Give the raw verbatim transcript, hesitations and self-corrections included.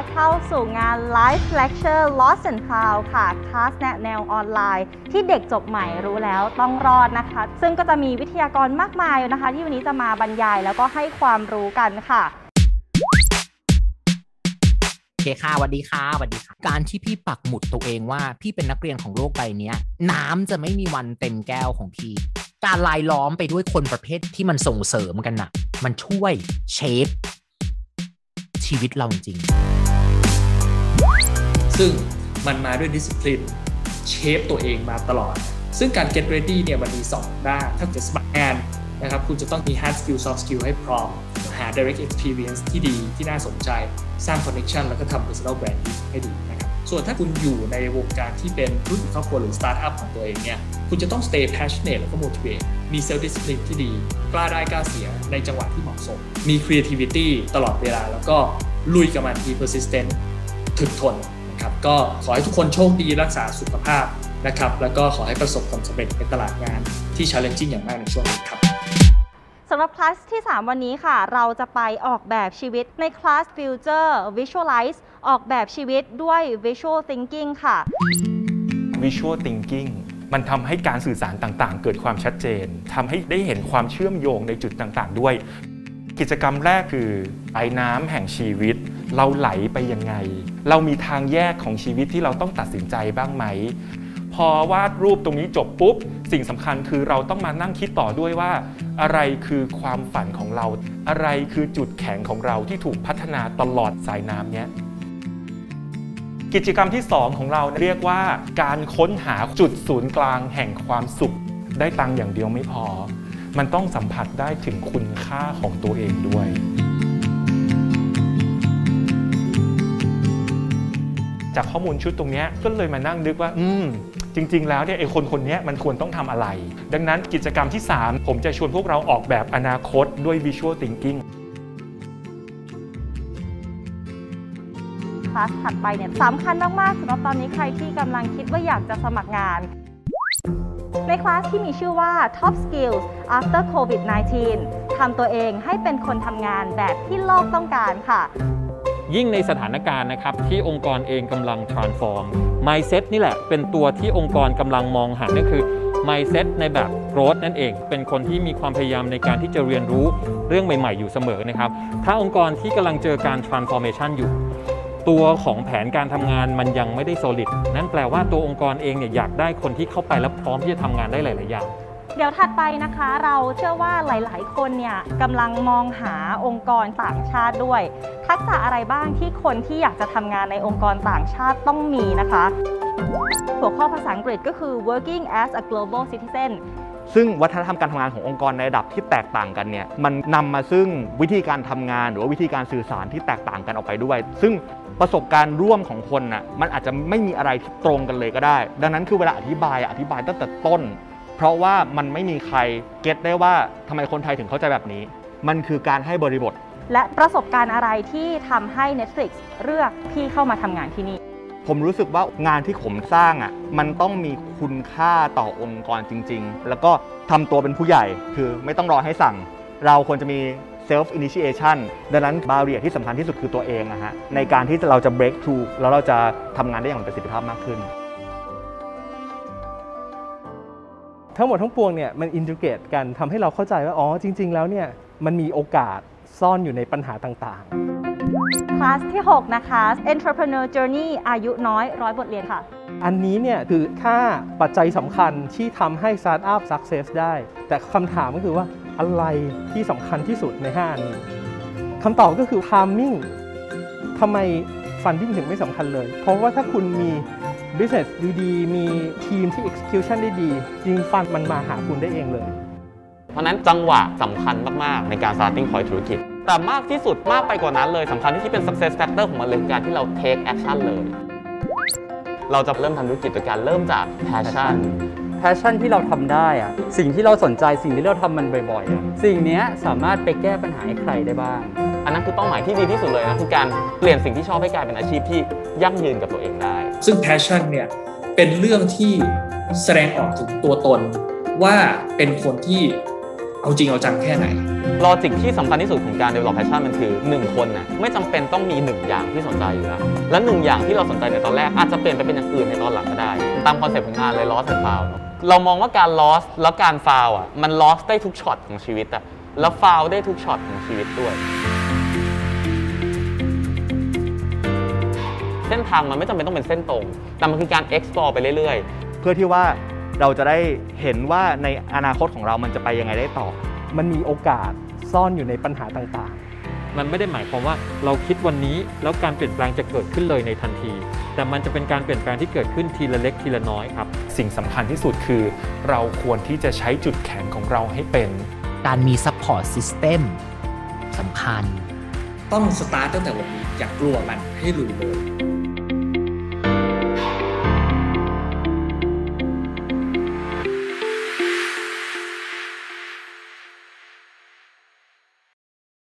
เข้าสู่งาน Live Lecture Lost and Found ค่ะคลาสแนะแนวออนไลน์ที่เด็กจบใหม่รู้แล้วต้องรอดนะคะซึ่งก็จะมีวิทยากรมากมายนะคะที่วันนี้จะมาบรรยายแล้วก็ให้ความรู้กันค่ะโอเคค่ะสวัสดีค่ะสวัสดีค่ะการที่พี่ปักหมุดตัวเองว่าพี่เป็นนักเรียนของโลกใบนี้น้ำจะไม่มีวันเต็มแก้วของพี่การลายล้อมไปด้วยคนประเภทที่มันส่งเสริมกันนะมันช่วยเชฟชีวิตเราจริงซึ่งมันมาด้วยดิสซิปลินเชฟตัวเองมาตลอดซึ่งการ get ready เนี่ยมันมีสองด้านถ้าจะสมัครงานนะครับคุณจะต้องมี hard skill soft skill ให้พร้อมหา direct experience ที่ดีที่น่าสนใจสร้าง connection แล้วก็ทำ personal branding ให้ดีนะครับส่วนถ้าคุณอยู่ในวงการที่เป็นธุรกิจครอบครัวหรือ startup ของตัวเองเนี่ยคุณจะต้อง stay passionate แล้วก็ motivate มี self discipline ที่ดีกล้าได้กล้าเสียในจังหวะที่เหมาะสมมี creativity ตลอดเวลาแล้วก็ลุยกับมัน be persistent ถึกทนนะครับก็ขอให้ทุกคนโชคดีรักษาสุขภาพนะครับแล้วก็ขอให้ประสบความสำเร็จในตลาดงานที่ challenging อย่างมากในช่วงนี้ครับสำหรับคลาสที่สามวันนี้ค่ะเราจะไปออกแบบชีวิตในคลาส Future Visualize ออกแบบชีวิตด้วย Visual Thinking ค่ะ Visual Thinking มันทำให้การสื่อสารต่างๆเกิดความชัดเจนทำให้ได้เห็นความเชื่อมโยงในจุดต่างๆด้วยกิจกรรมแรกคือไอ้น้ำแห่งชีวิตเราไหลไปยังไงเรามีทางแยกของชีวิตที่เราต้องตัดสินใจบ้างไหมพอวาดรูปตรงนี้จบปุ๊บสิ่งสำคัญคือเราต้องมานั่งคิดต่อด้วยว่าอะไรคือความฝันของเราอะไรคือจุดแข็งของเราที่ถูกพัฒนาตลอดสายน้ำเนี้ยกิจกรรมที่สองของเราเรียกว่าการค้นหาจุดศูนย์กลางแห่งความสุขได้ตังค์อย่างเดียวไม่พอมันต้องสัมผัสได้ถึงคุณค่าของตัวเองด้วยจากข้อมูลชุดตรงนี้ก็เลยมานั่งนึกว่าอืมจริงๆแล้วเนี่ยไอ้คนคนนี้มันควรต้องทำอะไรดังนั้นกิจกรรมที่สามผมจะชวนพวกเราออกแบบอนาคตด้วย Visual Thinking คลาสถัดไปเนี่ยสำคัญมากๆสำหรับตอนนี้ใครที่กำลังคิดว่าอยากจะสมัครงานในคลาสที่มีชื่อว่า Top Skills After โควิด สิบเก้า ทำตัวเองให้เป็นคนทำงานแบบที่โลกต้องการค่ะยิ่งในสถานการณ์นะครับที่องค์กรเองกำลัง transform mindset นี่แหละเป็นตัวที่องค์กรกำลังมองหานั่นคือ mindset ในแบบ growth นั่นเองเป็นคนที่มีความพยายามในการที่จะเรียนรู้เรื่องใหม่ๆอยู่เสมอนะครับถ้าองค์กรที่กำลังเจอการ transformation อยู่ตัวของแผนการทำงานมันยังไม่ได้ solid นั่นแปลว่าตัวองค์กรเองเนี่ยอยากได้คนที่เข้าไปแล้วพร้อมที่จะทำงานได้หลายๆอย่างเดี๋ยวถัดไปนะคะเราเชื่อว่าหลายๆคนเนี่ยกำลังมองหาองค์กรต่างชาติด้วยทักษะอะไรบ้างที่คนที่อยากจะทำงานในองค์กรต่างชาติต้องมีนะคะหัวข้อภาษาอังกฤษก็คือ working as a global citizen ซึ่งวัฒนธรรมการทำงานขององค์กรในระดับที่แตกต่างกันเนี่ยมันนำมาซึ่งวิธีการทำงานหรือว่าวิธีการสื่อสารที่แตกต่างกันออกไปด้วยซึ่งประสบการณ์ร่วมของคนน่ะมันอาจจะไม่มีอะไรที่ตรงกันเลยก็ได้ดังนั้นคือเวลาอธิบายอธิบายตั้งแต่ต้นเพราะว่ามันไม่มีใครเก็ตได้ว่าทำไมคนไทยถึงเข้าใจแบบนี้มันคือการให้บริบทและประสบการณ์อะไรที่ทำให้ Netflix เลือกพี่เข้ามาทำงานที่นี่ผมรู้สึกว่างานที่ผมสร้างอ่ะมันต้องมีคุณค่าต่อองค์กรจริงๆแล้วก็ทำตัวเป็นผู้ใหญ่คือไม่ต้องรอให้สั่งเราควรจะมี self initiation ดังนั้น barrier ที่สำคัญที่สุดคือตัวเองนะฮะในการที่เราจะ break through แล้วเราจะทำงานได้อย่างมีประสิทธิภาพมากขึ้นทั้งหมดทั้งปวงเนี่ยมันอินทิเกรตกันทำให้เราเข้าใจว่าอ๋อจริงๆแล้วเนี่ยมันมีโอกาสซ่อนอยู่ในปัญหาต่างๆคลาสที่หกนะคะ Entrepreneur Journey อายุน้อยร้อยบทเรียนค่ะอันนี้เนี่ยคือค่าปัจจัยสำคัญที่ทำให้ Startup Success ได้แต่คำถามก็คือว่าอะไรที่สำคัญที่สุดในห้าอันนี้คำตอบก็คือ Timing ทำไม Funding ถึงไม่สำคัญเลยเพราะว่าถ้าคุณมีbusiness ดีๆมีทีมที่ execution ได้ดีจริงฟันมันมาหาคุณได้เองเลยเพราะนั้นจังหวะสำคัญมากๆในการ starting point ธุรกิจแต่มากที่สุดมากไปกว่านั้นเลยสำคัญที่เป็น success factor ของมันเลยการที่เรา take action เลยเราจะเริ่มทำธุรกิจโดยการเริ่มจาก passion passion ที่เราทำได้อะสิ่งที่เราสนใจสิ่งที่เราทำมันบ่อยๆอะสิ่งนี้สามารถไปแก้ปัญหาให้ใครได้บ้างอันนั้นคือเป้าหมายที่ดีที่สุดเลยนะคือการเปลี่ยนสิ่งที่ชอบให้กลายเป็นอาชีพที่ยั่งยืนกับตัวเองได้ซึ่ง passion เนี่ยเป็นเรื่องที่แสดงออกถึงตัวตนว่าเป็นคนที่เอาจริงเอาจังแค่ไหนลอจิกที่สำคัญที่สุดของการ develop passion มันคือหนึ่งคนน่ะไม่จำเป็นต้องมีหนึ่งอย่างที่สนใจอยู่แล้วและหนึ่งอย่างที่เราสนใจในตอนแรกอาจจะเปลี่ยนไปเป็นอย่างอื่นในตอนหลังก็ได้ตามคอนเซ็ปต์ของงานเลย loss and found เรามองว่าการ loss แล้วการ found อ่ะมัน loss ได้ทุกช็อตของชีวิตอ่ะแล้ว found ได้ทุกช็อตของชีวิตด้วยเส้นทางมันไม่จำเป็นต้องเป็นเส้นตรงแต่มันคือการ explore ไปเรื่อยๆเพื่อที่ว่าเราจะได้เห็นว่าในอนาคตของเรามันจะไปยังไงได้ต่อมันมีโอกาสซ่อนอยู่ในปัญหาต่างๆมันไม่ได้หมายความว่าเราคิดวันนี้แล้วการเปลี่ยนแปลงจะเกิดขึ้นเลยในทันทีแต่มันจะเป็นการเปลี่ยนแปลงที่เกิดขึ้นทีละเล็กทีละน้อยครับสิ่งสำคัญที่สุดคือเราควรที่จะใช้จุดแข็งของเราให้เป็นการมี support system สำคัญต้องสตาร์ทตั้งแต่วันนี้อย่ากลัวมันให้ลุยเลย